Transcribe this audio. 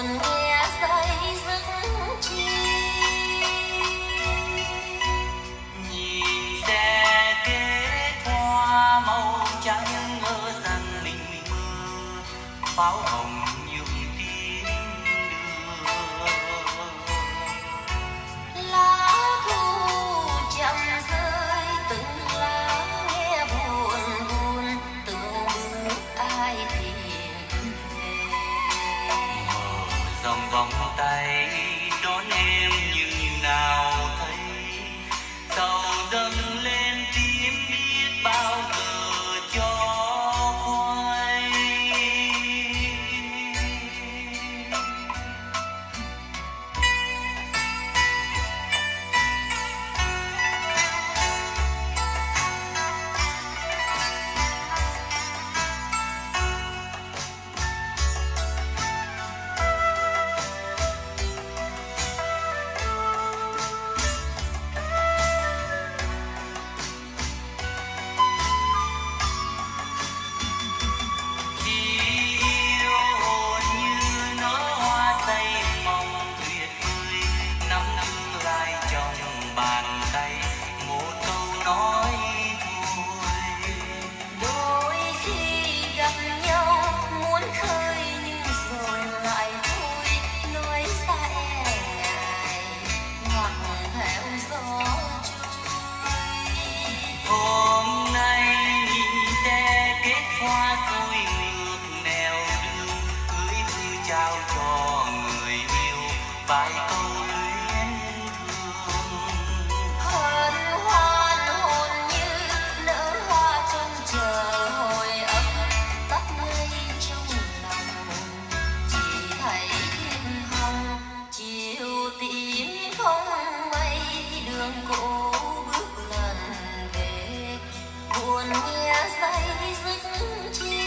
buồn nghe say giấc chi. Nhìn xe kết hoa màu trắng ngỡ rằng mình mơ pháo hồng nhung tiếng đưa. Lá thu chậm rơi từng lá nghe buồn buồn, từng bước ai tìm về. Mở dòng vòng tay đón em như nào thấy sầu dâng lên tim biết bao giờ cho quay. Đôi khi gặp nhau muốn khơi nhưng rồi lại thôi, nói xa e ngại hoặc theo gió trôi. Hôm nay nhìn xe kết hoa rồi ngược nẻo đường, gửi thư trao cho người yêu vài câu luyến thương. Hân hoan hồn như nở hoa trong chờ hồi ấm, tắt ngây trong lòng chỉ thấy thiên hồng. Chiều tím không mây đường cũ bước lần về, buồn nghe say giấc chi.